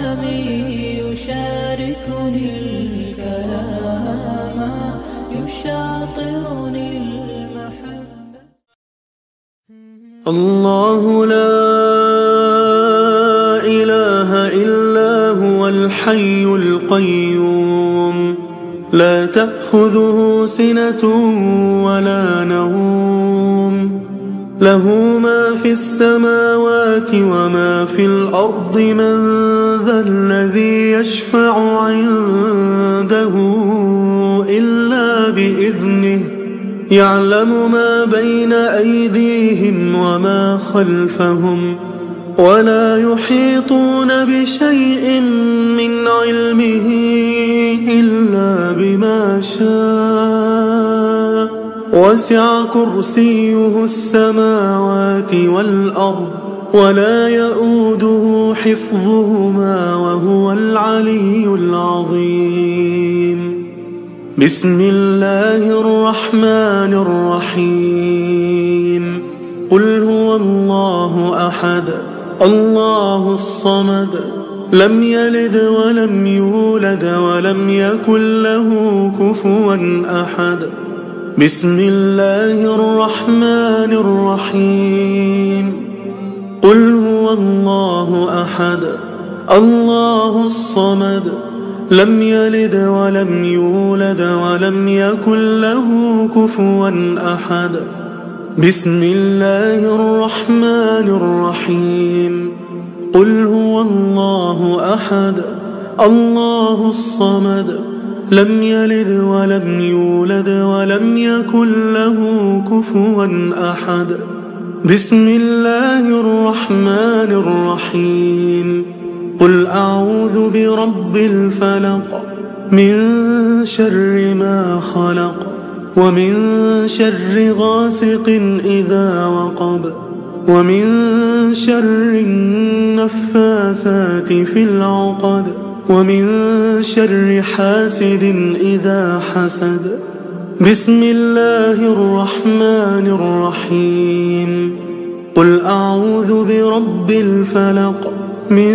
يشاركني الكلام يشاطرني المحبة. الله لا إله إلا هو الحي القيوم لا تأخذه سنة ولا نوم له ما في السماوات وما في الأرض من ذا الذي يشفع عنده إلا بإذنه يعلم ما بين أيديهم وما خلفهم ولا يحيطون بشيء من علمه إلا بما شاء وسع كرسيه السماوات والأرض ولا يؤوده حفظهما وهو العلي العظيم. بسم الله الرحمن الرحيم. قل هو الله أحد الله الصمد لم يلد ولم يولد ولم يكن له كفوا أحد. بسم الله الرحمن الرحيم. قل هو الله أحد الله الصمد لم يلد ولم يولد ولم يكن له كفوا أحد. بسم الله الرحمن الرحيم. قل هو الله أحد الله الصمد لم يلد ولم يولد ولم يكن له كفوا أحد. بسم الله الرحمن الرحيم. قل أعوذ برب الفلق من شر ما خلق ومن شر غاسق إذا وقب ومن شر النفاثات في العقد ومن شر حاسد إذا حسد. بسم الله الرحمن الرحيم. قل أعوذ برب الفلق من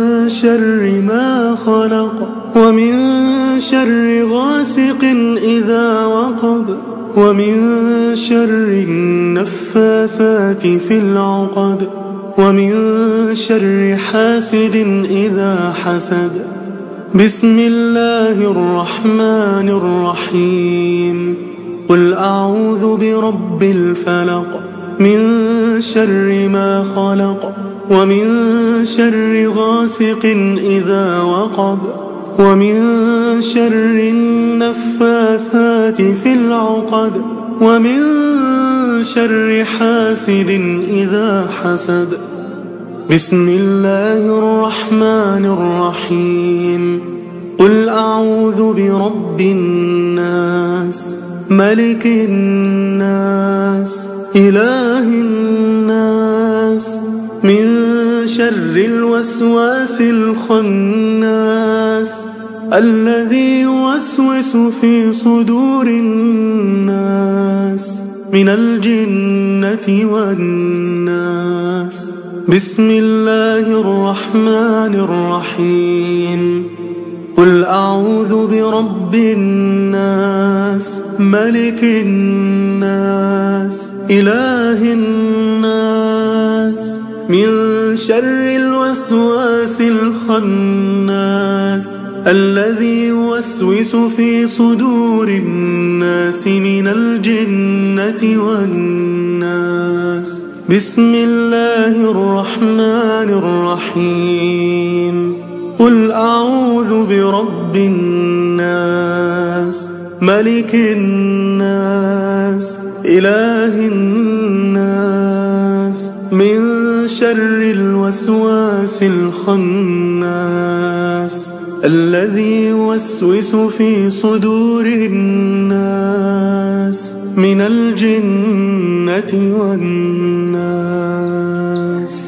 شر ما خلق ومن شر غاسق إذا وقب ومن شر النفاثات في العقد ومن شر حاسد إذا حسد. بسم الله الرحمن الرحيم. قل أعوذ برب الفلق من شر ما خلق ومن شر غاسق إذا وقب ومن شر النفاثات في العقد ومن شر حاسد إذا حسد. بسم الله الرحمن الرحيم. قل أعوذ برب الناس ملك الناس إله الناس من شر الوسواس الخناس الذي يوسوس في صدور الناس من الجنة والناس. بسم الله الرحمن الرحيم. قل أعوذ برب الناس ملك الناس إله الناس من شر الوسواس الخناس الذي يوسوس في صدور الناس من الجنة والناس. بسم الله الرحمن الرحيم. قل أعوذ برب الناس ملك الناس إله الناس من شر الوسواس الخناس الذي يوسوس في صدور الناس من الجنة والناس.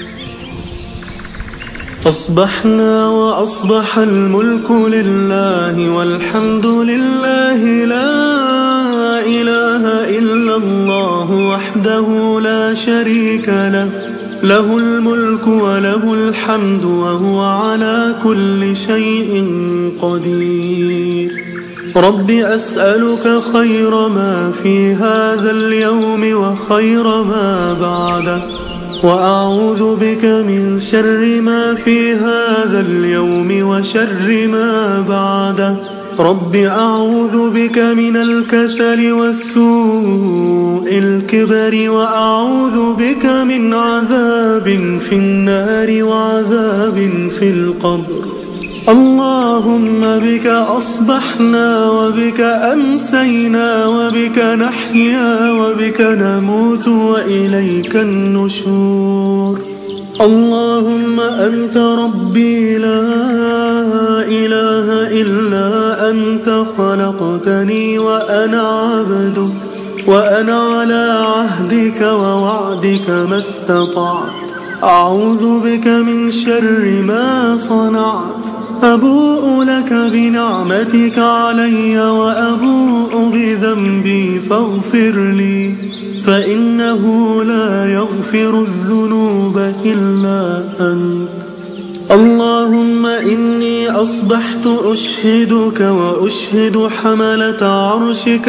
أصبحنا وأصبح الملك لله والحمد لله لا إله إلا الله وحده لا شريك له له الملك وله الحمد وهو على كل شيء قدير. رب أسألك خير ما في هذا اليوم وخير ما بعده، وأعوذ بك من شر ما في هذا اليوم وشر ما بعده. رب أعوذ بك من الكسل والسوء الكبر، وأعوذ بك من عذاب في النار وعذاب في القبر. اللهم بك أصبحنا وبك أمسينا وبك نحيا وبك نموت وإليك النشور. اللهم أنت ربي لا إله إلا أنت، خلقتني وأنا عبدك، وأنا على عهدك ووعدك ما استطعت. أعوذ بك من شر ما صنعت. أبوء لك بنعمتك علي وأبوء بذنبي فاغفر لي، فإنه لا يغفر الذنوب إلا أنت. اللهم إني أصبحت أشهدك وأشهد حملة عرشك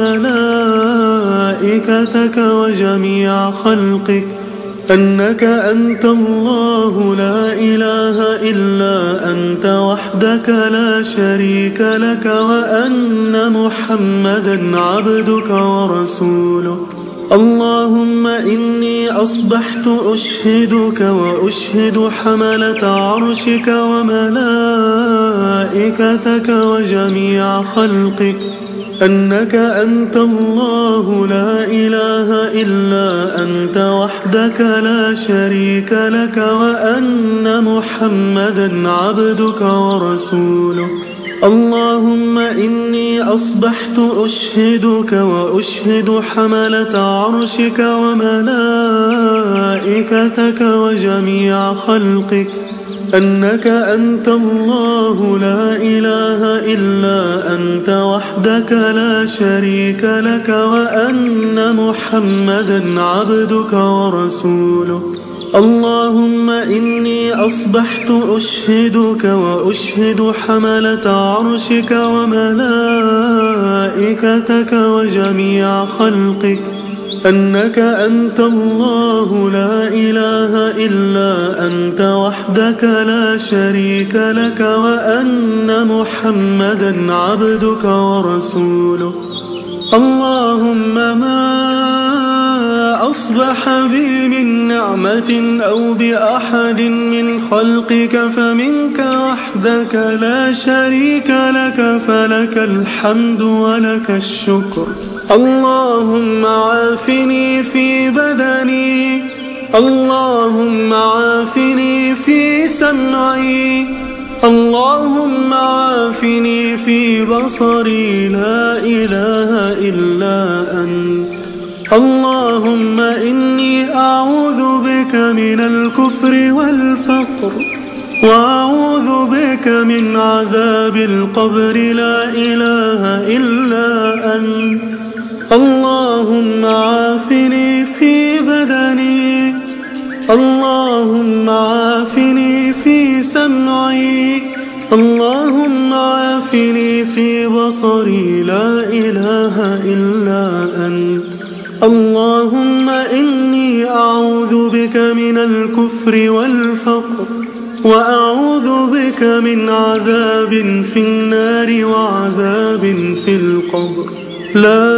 وملائكتك وجميع خلقك أنك أنت الله لا إله إلا أنت وحدك لا شريك لك، وأن محمدا عبدك ورسولك. اللهم إني أصبحت أشهدك وأشهد حملة عرشك وملائكتك وجميع خلقك أنك أنت الله لا إله إلا أنت وحدك لا شريك لك، وأن محمدا عبدك ورسولك. اللهم إني أصبحت أشهدك وأشهد حملة عرشك وملائكتك وجميع خلقك أنك أنت الله لا إله إلا أنت وحدك لا شريك لك، وأن محمدا عبدك ورسولك. اللهم إني أصبحت أشهدك وأشهد حملة عرشك وملائكتك وجميع خلقك أنك أنت الله لا إله إلا أنت وحدك لا شريك لك، وأن محمدا عبدك ورسولك. اللهم ما أصبح بي من نعمة أو بأحد من خلقك فمنك وحدك لا شريك لك، فلك الحمد ولك الشكر. اللهم عافني في بدني، اللهم عافني في سمعي، اللهم عافني في بصري لا إله إلا أنت. اللهم إني أعوذ بك من الكفر والفقر، وأعوذ بك من عذاب القبر لا إله إلا أنت. اللهم عافني في بدني، اللهم عافني في سمعي، اللهم عافني في بصري لا إله إلا أنت. اللهم إني أعوذ بك من الكفر والفقر، وأعوذ بك من عذاب في النار وعذاب في القبر لا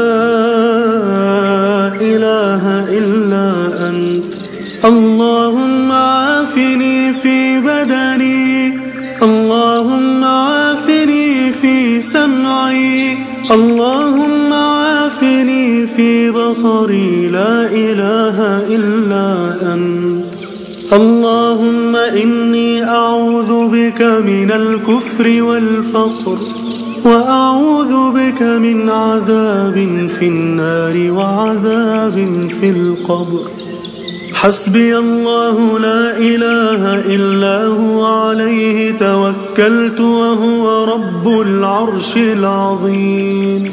إله إلا أنت. اللهم عافني في بدني، اللهم عافني في سمعي، اللهم عافني في بصري لا إله إلا أنت. اللهم إني أعوذ بك من الكفر والفقر، وأعوذ بك من عذاب في النار وعذاب في القبر. حسبي الله لا إله إلا هو عليه توكلت وهو رب العرش العظيم.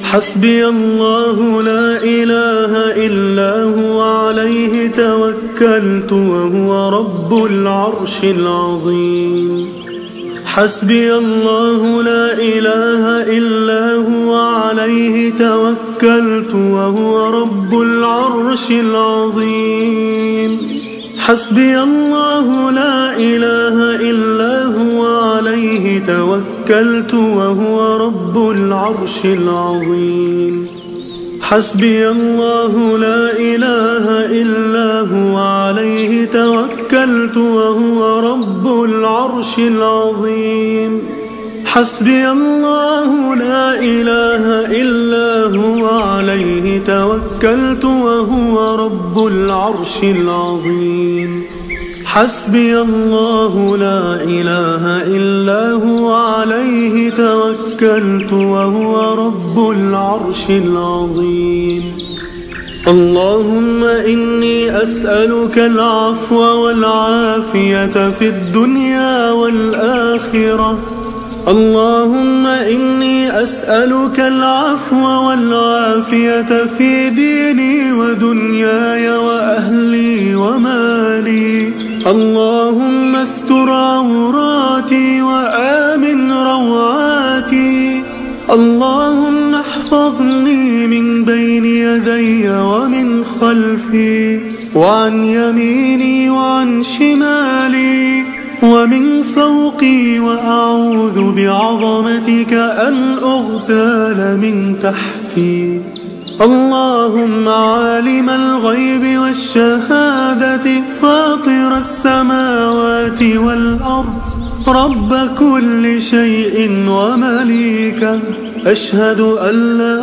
حسبي الله لا إله إلا هو عليه توكلت وهو رب العرش العظيم. حسبي الله لا إله إلا هو عليه توكلت وهو رب العرش العظيم. حسبي الله لا إله إلا هو عليه توكلت وهو رب العرش العظيم. حسبي الله لا إله إلا هو عليه توكلت وهو رب العرش العظيم. حسبي الله لا إله إلا هو عليه توكلت وهو رب العرش العظيم. حسبي الله لا إله إلا هو عليه توكلت وهو رب العرش العظيم. اللهم إني أسألك العفو والعافية في الدنيا والآخرة. اللهم إني أسألك العفو والعافية في ديني ودنياي وأهلي ومالي. اللهم استر عوراتي وآمن روعاتي. اللهم احفظني من بين يدي ومن خلفي وعن يميني وعن شمالي ومن فوقي، وأعوذ بعظمتك أن أغتال من تحتي. اللهم عالم الغيب والشهادة فاطر السماوات والأرض رب كل شيء ومليكه، أشهد أن لا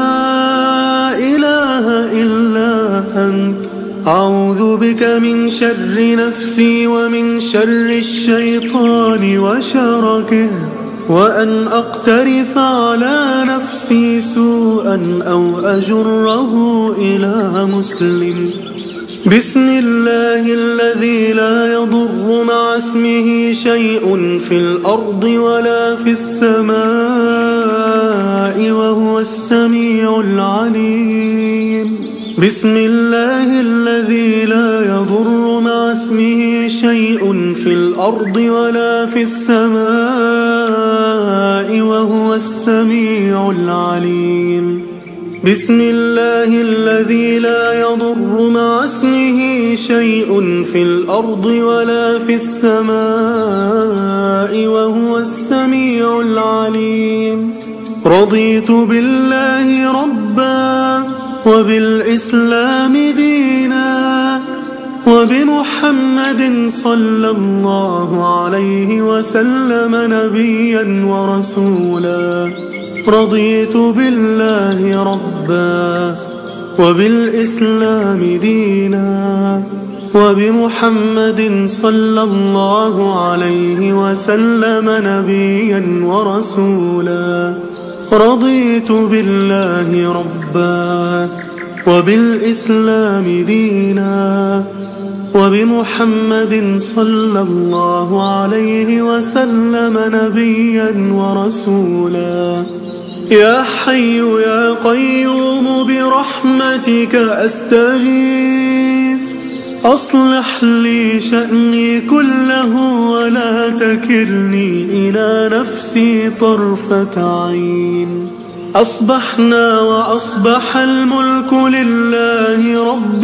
إله إلا أنت. أعوذ بك من شر نفسي ومن شر الشيطان وشركه، وأن أقترف على نفسي سوءا أو أجره إلى مسلم. بسم الله الذي لا يضر مع اسمه شيء في الأرض ولا في السماء وهو السميع العليم. بسم الله الذي لا يضر مع اسمه شيء في الأرض ولا في السماء وهو السميع العليم. بسم الله الذي لا يضر مع اسمه شيء في الأرض ولا في السماء وهو السميع العليم. رضيت بالله ربا وبالإسلام دينا وبمحمد صلى الله عليه وسلم نبيا ورسولا. رضيت بالله ربا وبالإسلام دينا وبمحمد صلى الله عليه وسلم نبيا ورسولا. رضيت بالله ربا وبالإسلام دينا وبمحمد صلى الله عليه وسلم نبيا ورسولا. يا حي يا قيوم برحمتك أستغيث، أصلح لي شأني كله ولا تكلني إلى نفسي طرفة عين. أصبحنا وأصبح الملك لله رب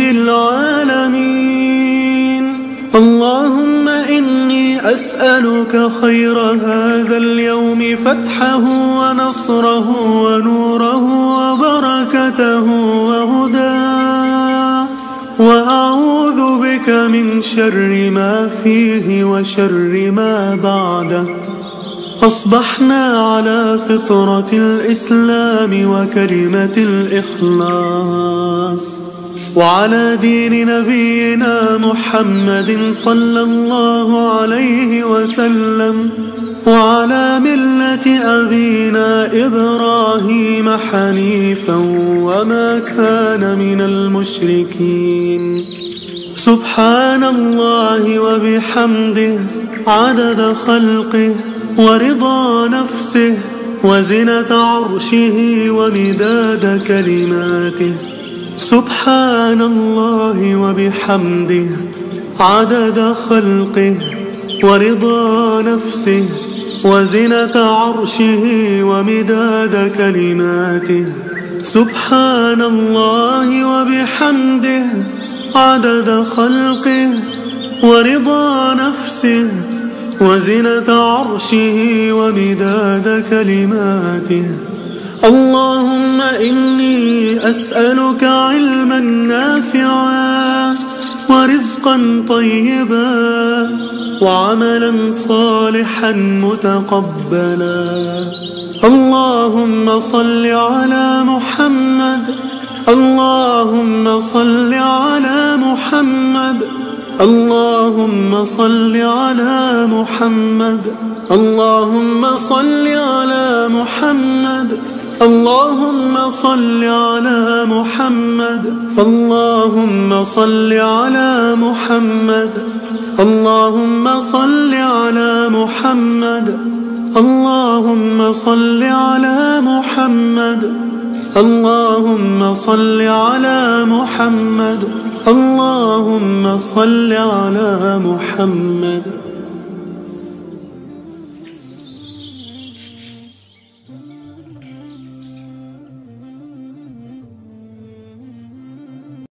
العالمين. اللهم إني أسألك خير هذا اليوم، فتحه ونصره ونوره وبركته وهداه، وأعوذ بك من شر ما فيه وشر ما بعده. أصبحنا على فطرة الإسلام وكلمة الإخلاص، وعلى دين نبينا محمد صلى الله عليه وسلم، وعلى ملة أبينا إبراهيم حنيفا وما كان من المشركين. سبحان الله وبحمده عدد خلقه ورضا نفسه وزنة عرشه ومداد كلماته. سبحان الله وبحمده عدد خلقه ورضا نفسه وزنة عرشه ومداد كلماته. سبحان الله وبحمده عدد خلقه ورضا نفسه وزنة عرشه ومداد كلماته. اللهم إني أسألك علما نافعا ورزقا طيبا وعملا صالحا متقبلا. اللهم صل على محمد. اللهم صل على محمد. اللهم صل على محمد. اللهم صل على محمد. اللهم صل على محمد. اللهم صل على محمد. اللهم صل على محمد. اللهم صل على محمد. اللهم صل على محمد. اللهم صل على محمد.